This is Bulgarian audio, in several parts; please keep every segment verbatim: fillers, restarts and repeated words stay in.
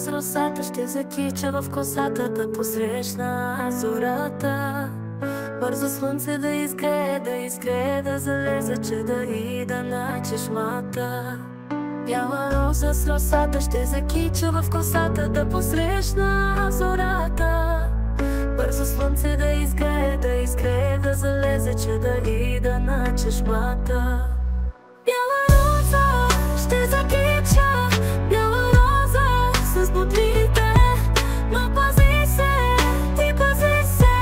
с росата ще закича в косата, да посрещна зората. Бързо слънце да изгрее, да изгрее, да залезе, че да ида на чешмата. Бяла роза с росата ще закича в косата, да посрещна зората. Бързо слънце да изгрее, да изгрее, да залезе, че да ида на чешмата. Бяла роза ще закича, бяла роза с бодлите, но пази се, ти пази се.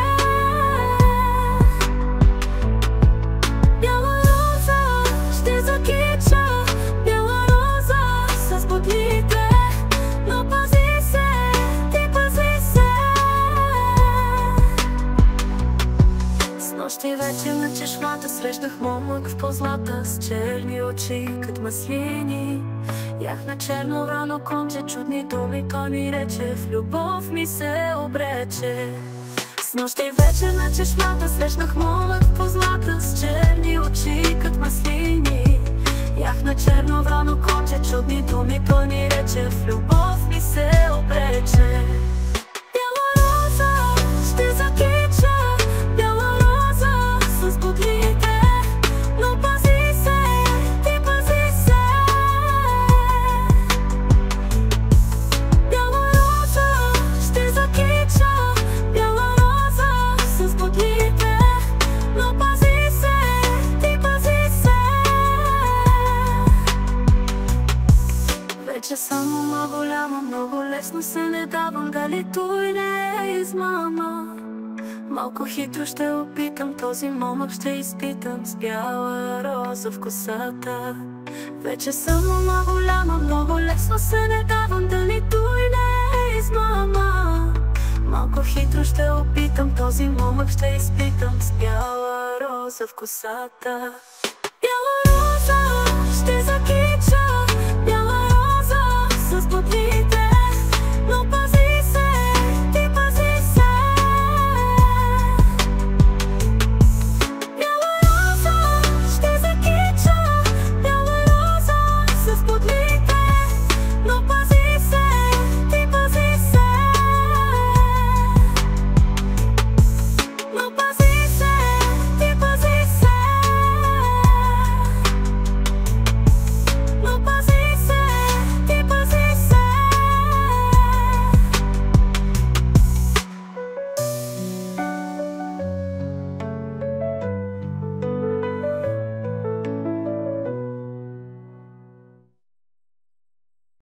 Бяла роза ще закича, бяла роза с бодлите, но пази се, ти пази се. С нощи вечер на чешмата срещнах момък в позлата, с черни очи като маслини. Ях на черно рано конче, чудни думи той ми рече, в любов ми се обрече. С нощи вечер на чешмата срещнах момък в позлата, с черни очи като маслини. Ях на черно рано конче, чудни думи той ми рече, в любов ми се обрече. Бяла роза ще закича, бяла роза с бодлите, но пази се, ти пази се. Бяла роза ще закича, бяла роза с бодлите, но пази се, ти пази се. Вече съм много голяма, много лесно се не давам, дали той не е измама. Малко хитро ще опитам, този момък ще изпитам, с бяла роза в косата. Вече съм много голяма, много лесно се не давам, дали той не е измама. Малко хитро ще опитам, този момък ще изпитам, с бяла роза в косата.